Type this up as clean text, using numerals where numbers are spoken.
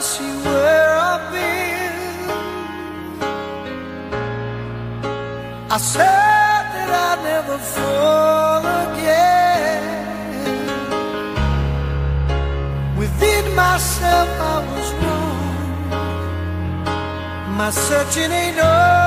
see where I've been. I said that I'd never fall again. Within myself I was wrong. My searching ain't over.